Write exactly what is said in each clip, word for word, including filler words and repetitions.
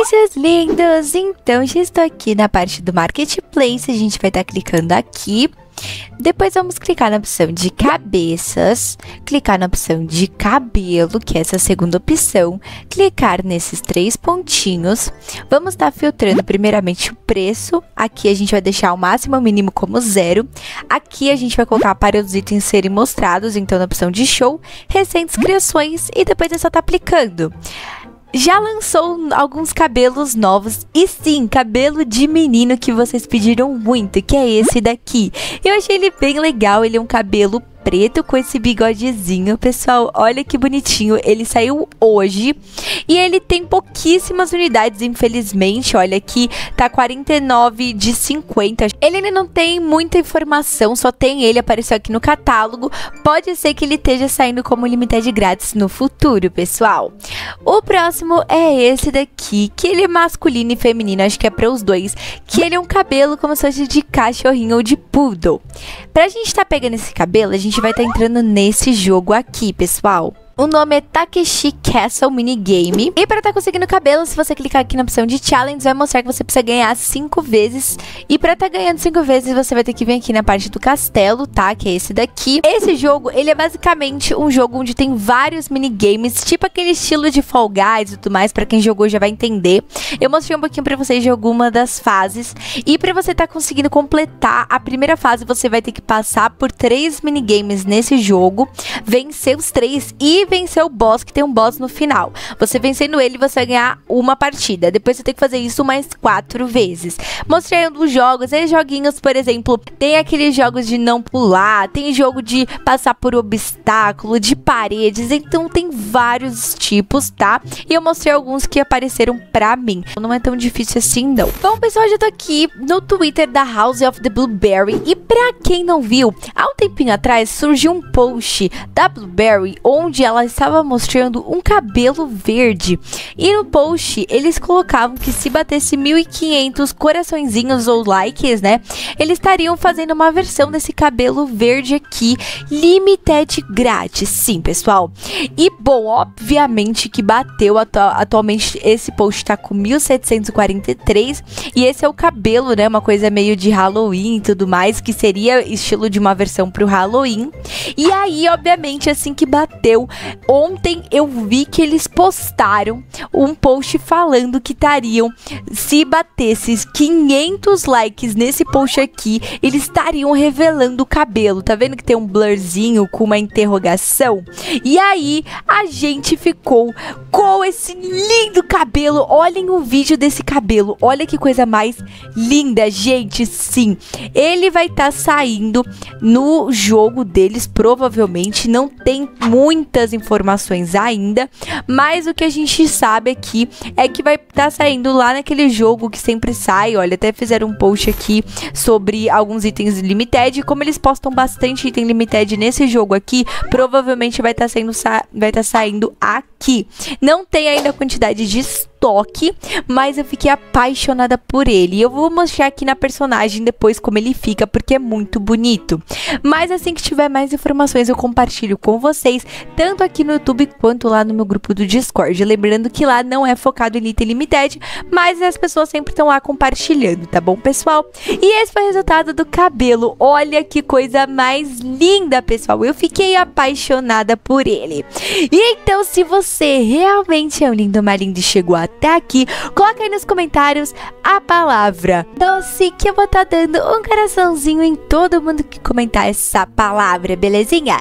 Oi, seus lindos! Então, já estou aqui na parte do Marketplace. A gente vai estar clicando aqui. Depois vamos clicar na opção de cabeças, clicar na opção de cabelo, que é essa segunda opção, clicar nesses três pontinhos. Vamos estar filtrando primeiramente o preço. Aqui a gente vai deixar o máximo e o mínimo como zero. Aqui a gente vai colocar para os itens serem mostrados, então na opção de show, recentes criações, e depois é só estar aplicando. Já lançou alguns cabelos novos, e sim, cabelo de menino que vocês pediram muito, que é esse daqui. Eu achei ele bem legal, ele é um cabelo preto com esse bigodezinho, pessoal, olha que bonitinho. Ele saiu hoje e ele tem pouquíssimas unidades, infelizmente. Olha aqui, tá quarenta e nove de cinquenta. Ele ainda não tem muita informação, só tem ele, apareceu aqui no catálogo. Pode ser que ele esteja saindo como limited grátis no futuro, pessoal. O próximo é esse daqui, que ele é masculino e feminino, acho que é para os dois, que ele é um cabelo como se fosse de cachorrinho ou de poodle. Pra gente tá pegando esse cabelo, a gente vai estar entrando nesse jogo aqui, pessoal. O nome é Takeshi Castle Minigame. E para estar conseguindo cabelo, se você clicar aqui na opção de Challenge, vai mostrar que você precisa ganhar cinco vezes. E para estar ganhando cinco vezes, você vai ter que vir aqui na parte do castelo, tá? Que é esse daqui. Esse jogo, ele é basicamente um jogo onde tem vários minigames, tipo aquele estilo de Fall Guys e tudo mais. Para quem jogou já vai entender. Eu mostrei um pouquinho para vocês de alguma das fases. E para você estar conseguindo completar a primeira fase, você vai ter que passar por três minigames nesse jogo, vencer os três e vencer o boss, que tem um boss no final. Você vencendo ele, você vai ganhar uma partida. Depois você tem que fazer isso mais quatro vezes. Mostrei um dos jogos, esses joguinhos, por exemplo, tem aqueles jogos de não pular, tem jogo de passar por obstáculo, de paredes, então tem vários tipos, tá? E eu mostrei alguns que apareceram pra mim. Não é tão difícil assim, não. Bom, pessoal, já tô aqui no Twitter da House of the Blueberry, e pra quem não viu, há um tempinho atrás surgiu um post da Blueberry, onde ela ela estava mostrando um cabelo verde. E no post, eles colocavam que se batesse mil e quinhentos coraçõezinhos ou likes, né? Eles estariam fazendo uma versão desse cabelo verde aqui, limited grátis. Sim, pessoal. E, bom, obviamente que bateu. Atu atualmente, esse post tá com mil setecentos e quarenta e três. E esse é o cabelo, né? Uma coisa meio de Halloween e tudo mais, que seria estilo de uma versão pro Halloween. E aí, obviamente, assim que bateu, ontem eu vi que eles postaram um post falando que estariam, se batesse quinhentos likes nesse post aqui, eles estariam revelando o cabelo. Tá vendo que tem um blurzinho com uma interrogação? E aí a gente ficou com esse lindo cabelo. Olhem o vídeo desse cabelo, olha que coisa mais linda, gente. Sim, ele vai estar tá saindo no jogo deles, provavelmente. Não tem muitas informações ainda, mas o que a gente sabe aqui é que vai estar tá saindo lá naquele jogo que sempre sai. Olha, até fizeram um post aqui sobre alguns itens limited. Como eles postam bastante item limited nesse jogo aqui, provavelmente vai estar tá saindo vai estar tá saindo aqui. Não tem ainda a quantidade de estoque, mas eu fiquei apaixonada por ele. E eu vou mostrar aqui na personagem depois como ele fica, porque é muito bonito. Mas assim que tiver mais informações, eu compartilho com vocês, tanto aqui no YouTube quanto lá no meu grupo do Discord. Lembrando que lá não é focado em item limited, mas as pessoas sempre estão lá compartilhando, tá bom, pessoal? E esse foi o resultado do cabelo. Olha que coisa mais linda, pessoal. Eu fiquei apaixonada por ele. E então, se você realmente é um lindo, uma linda e chegou até aqui, coloca aí nos comentários a palavra doce, que eu vou estar dando um coraçãozinho em todo mundo que comentar essa palavra, belezinha?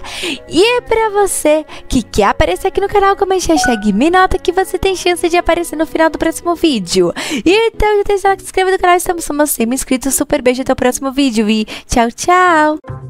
E pra você que quer aparecer aqui no canal, comente hashtag me nota que você tem chance de aparecer no final do próximo vídeo. E então já deixa o like, se inscreve no canal, estamos somos cem mil inscritos. Super beijo, até o próximo vídeo e tchau, tchau!